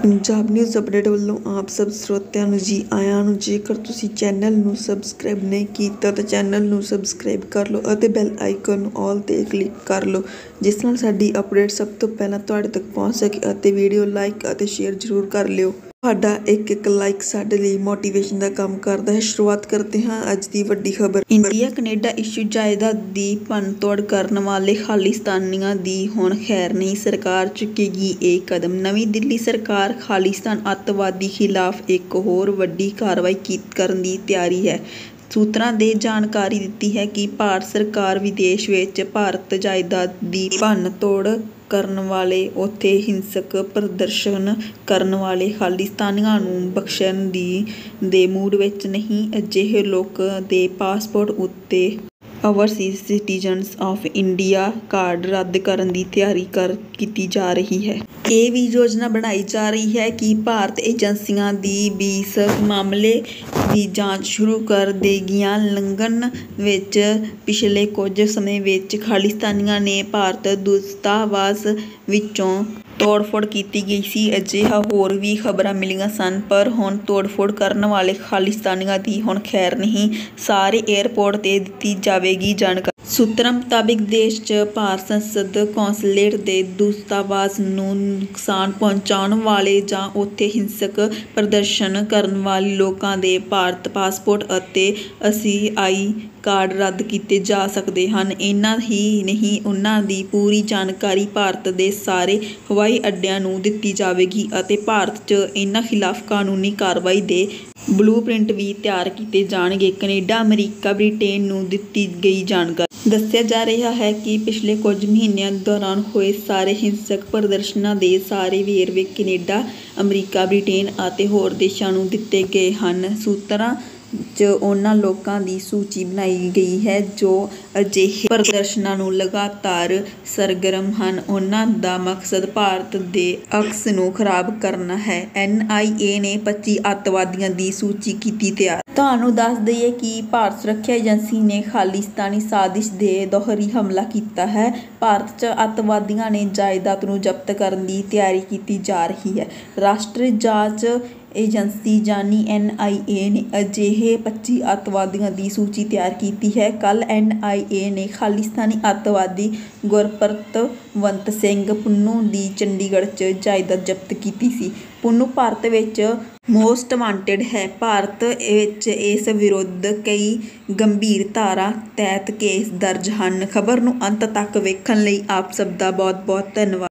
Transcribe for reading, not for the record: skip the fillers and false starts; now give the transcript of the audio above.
Punjab news update ਵੱਲੋਂ ਆਪ ਸਭ ਸਰੋਤਿਆਂ ਨੂੰ ਜੀ ਆਇਆਂ ਨੂੰ। ਜੇਕਰ ਤੁਸੀਂ ਚੈਨਲ ਨੂੰ ਸਬਸਕ੍ਰਾਈਬ ਨਹੀਂ ਕੀਤਾ ਤਾਂ ਚੈਨਲ ਨੂੰ ਸਬਸਕ੍ਰਾਈਬ ਕਰ ਲਓ ਅਤੇ ਬੈਲ ਆਈਕਨ ਨੂੰ ਆਲ 'ਤੇ ਕਲਿੱਕ ਕਰ ਲਓ, ਜਿਸ ਨਾਲ ਸਾਡੀ ਅਪਡੇਟ ਸਭ ਤੋਂ ਪਹਿਲਾਂ ਤੁਹਾਡੇ ਤੱਕ ਪਹੁੰਚ ਸਕੇ। ਅਤੇ ਵੀਡੀਓ ਲਾਈਕ ਅਤੇ ਸ਼ੇਅਰ ਜ਼ਰੂਰ ਕਰ ਲਿਓ। ਤੁਹਾਡਾ ਇੱਕ ਲਾਈਕ ਸਾਡੇ ਲਈ ਮੋਟੀਵੇਸ਼ਨ ਦਾ ਕੰਮ ਕਰਦਾ ਹੈ। ਸ਼ੁਰੂਆਤ ਕਰਦੇ ਹਾਂ ਅੱਜ ਦੀ ਵੱਡੀ ਖਬਰ। ਇੰਡੀਆ ਕੈਨੇਡਾ ਇਸ਼ੂ ਜਾਇਦਾਦ ਦੀ ਭੰਨਤੋੜ ਕਰਨ ਵਾਲੇ ਖਾਲਿਸਤਾਨੀਆਂ ਦੀ ਹੁਣ ਖੈਰ ਨਹੀਂ, ਸਰਕਾਰ ਚੁੱਕੇਗੀ ਇਹ ਕਦਮ। ਨਵੀਂ ਦਿੱਲੀ ਸਰਕਾਰ ਖਾਲਿਸਤਾਨ ਅੱਤਵਾਦੀ ਖਿਲਾਫ ਇੱਕ ਹੋਰ ਵੱਡੀ ਕਾਰਵਾਈ ਕਰਨ ਦੀ ਤਿਆਰੀ ਹੈ। ਸੂਤਰਾਂ ਨੇ ਜਾਣਕਾਰੀ ਦਿੱਤੀ ਹੈ ਕਿ ਭਾਰਤ ਸਰਕਾਰ ਵਿਦੇਸ਼ ਵਿੱਚ ਭਾਰਤ ਜਾਇਦਾਦ ਦੀ ਭੰਨ-ਤੋੜ ਕਰਨ ਵਾਲੇ ਉੱਥੇ ਹਿੰਸਕ ਪ੍ਰਦਰਸ਼ਨ ਕਰਨ ਵਾਲੇ ਖਾਲਿਸਤਾਨੀਆਂ ਨੂੰ ਬਖਸ਼ਣ ਦੇ ਮੂਡ ਵਿੱਚ ਨਹੀਂ। ਅਜਿਹੇ ਲੋਕਾਂ ਦੇ ਪਾਸਪੋਰਟ ਉੱਤੇ overseas citizens of India card ਰੱਦ ਕਰਨ ਦੀ ਤਿਆਰੀ ਕੀਤੀ ਜਾ ਰਹੀ ਹੈ। ਇਹ ਵੀ ਯੋਜਨਾ ਬਣਾਈ ਜਾ ਰਹੀ ਹੈ ਕਿ ਭਾਰਤ ਏਜੰਸੀਆਂ ਦੀ ਇਸ ਮਾਮਲੇ ਦੀ ਜਾਂਚ ਸ਼ੁਰੂ ਕਰ ਦੇਣਗੀਆਂ। ਲੰਡਨ ਵਿੱਚ ਪਿਛਲੇ ਕੁਝ ਸਮੇਂ ਵਿੱਚ ਖਾਲਿਸਤਾਨੀਆਂ ਨੇ ਭਾਰਤ ਦੂਤਾਵਾਸ ਵਿੱਚੋਂ ਤੋੜ-ਫੋੜ ਕੀਤੀ ਗਈ ਸੀ। ਅਜਿਹਾ ਹੋਰ ਵੀ ਖਬਰਾਂ ਮਿਲੀਆਂ ਸਨ, ਪਰ ਹੁਣ ਤੋੜ-ਫੋੜ ਕਰਨ ਵਾਲੇ ਖਾਲਿਸਤਾਨੀਆਂ ਦੀ ਹੁਣ ਖੈਰ ਨਹੀਂ। ਸਾਰੇ ਏਅਰਪੋਰਟ 'ਤੇ ਦਿੱਤੀ ਜਾਵੇਗੀ ਜਾਣਕਾਰੀ। ਸੂਤਰਾਂ ਮੁਤਾਬਿਕ ਦੇਸ਼ 'ਚ ਭਾਰਤ ਸੰਸਦ, ਕੌਂਸਲੇਟ ਤੇ ਦੂਤਾਵਾਸ ਨੂੰ ਨੁਕਸਾਨ ਪਹੁੰਚਾਉਣ ਵਾਲੇ ਜਾਂ ਉੱਥੇ ਹਿੰਸਕ ਪ੍ਰਦਰਸ਼ਨ ਕਰਨ ਵਾਲੇ ਲੋਕਾਂ ਦੇ ਭਾਰਤ ਪਾਸਪੋਰਟ ਅਤੇ ਈਸੀਆਈ ਕਾਰਡ ਰੱਦ ਕੀਤੇ ਜਾ ਸਕਦੇ ਹਨ। ਇੰਨਾ ਹੀ ਨਹੀਂ, ਉਨ੍ਹਾਂ ਦੀ ਪੂਰੀ ਜਾਣਕਾਰੀ ਭਾਰਤ ਦੇ ਸਾਰੇ ਹਵਾਈ ਅੱਡਿਆਂ ਨੂੰ ਦਿੱਤੀ ਜਾਵੇਗੀ ਅਤੇ ਭਾਰਤ 'ਚ ਇਨ੍ਹਾਂ ਖਿਲਾਫ ਕਾਨੂੰਨੀ ਕਾਰਵਾਈ ਦੇ ਬਲੂ-ਪ੍ਰਿੰਟ ਵੀ ਤਿਆਰ ਕੀਤੇ ਜਾਣਗੇ। ਕੈਨੇਡਾ, ਅਮਰੀਕਾ, ਬ੍ਰਿਟੇਨ ਨੂੰ ਦਿੱਤੀ ਗਈ ਜਾਣਕਾਰੀ। ਦੱਸਿਆ ਜਾ ਰਿਹਾ ਹੈ ਕਿ ਪਿਛਲੇ ਕੁਝ ਮਹੀਨਿਆਂ ਦੌਰਾਨ ਹੋਏ ਸਾਰੇ ਹਿੰਸਕ ਪ੍ਰਦਰਸ਼ਨਾਂ ਦੇ ਸਾਰੇ ਵੇਰਵੇ ਕੈਨੇਡਾ, ਅਮਰੀਕਾ, ਬ੍ਰਿਟੇਨ ਅਤੇ ਹੋਰ ਦੇਸ਼ਾਂ ਨੂੰ ਦਿੱਤੇ ਗਏ ਹਨ। ਸੂਤਰਾਂ 'ਚ ਉਹਨਾਂ ਲੋਕਾਂ ਦੀ ਸੂਚੀ ਬਣਾਈ ਗਈ ਹੈ ਜੋ ਅਜਿਹੇ ਪ੍ਰਦਰਸ਼ਨਾਂ ਨੂੰ ਲਗਾਤਾਰ ਸਰਗਰਮ ਹਨ। ਉਨ੍ਹਾਂ ਦਾ ਮਕਸਦ ਭਾਰਤ ਦੇ ਅਕਸ ਨੂੰ ਖਰਾਬ ਕਰਨਾ ਹੈ। NIA ਨੇ 25 ਅੱਤਵਾਦੀਆਂ ਦੀ ਸੂਚੀ ਕੀਤੀ ਤਿਆਰ। ਤੁਹਾਨੂੰ ਦੱਸ ਦਈਏ ਕਿ ਭਾਰਤ ਸੁਰੱਖਿਆ ਏਜੰਸੀ ਨੇ ਖਾਲਿਸਤਾਨੀ ਸਾਜ਼ਿਸ਼ ਦੇ ਦੋਹਰੀ ਹਮਲਾ ਕੀਤਾ ਹੈ। ਭਾਰਤ 'ਚ ਅੱਤਵਾਦੀਆਂ ਨੇ ਜਾਇਦਾਦ ਨੂੰ ਜ਼ਬਤ ਕਰਨ ਦੀ ਤਿਆਰੀ ਕੀਤੀ ਜਾ ਰਹੀ ਹੈ। ਰਾਸ਼ਟਰੀ ਜਾਂਚ ਏਜੰਸੀ ਯਾਨੀ NIA ਨੇ ਅਜਿਹੇ 25 ਅੱਤਵਾਦੀਆਂ ਦੀ ਸੂਚੀ ਤਿਆਰ ਕੀਤੀ ਹੈ। ਕੱਲ੍ਹ NIA ਨੇ ਖਾਲਿਸਤਾਨੀ ਅੱਤਵਾਦੀ ਗੁਰਪ੍ਰਤਵੰਤ ਸਿੰਘ ਪੰਨੂ ਦੀ ਚੰਡੀਗੜ੍ਹ 'ਚ ਜਾਇਦਾਦ ਜ਼ਬਤ ਕੀਤੀ ਸੀ। ਪੰਨੂ ਭਾਰਤ ਵਿੱਚ ਮੋਸਟ ਵਾਂਟਿਡ ਹੈ। ਭਾਰਤ ਵਿੱਚ ਇਸ ਵਿਰੁੱਧ ਕਈ ਗੰਭੀਰ ਧਾਰਾ ਤਹਿਤ ਕੇਸ ਦਰਜ ਹਨ। ਖਬਰ ਨੂੰ ਅੰਤ ਤੱਕ ਵੇਖਣ ਲਈ ਆਪ ਸਭ ਦਾ ਬਹੁਤ-ਬਹੁਤ ਧੰਨਵਾਦ।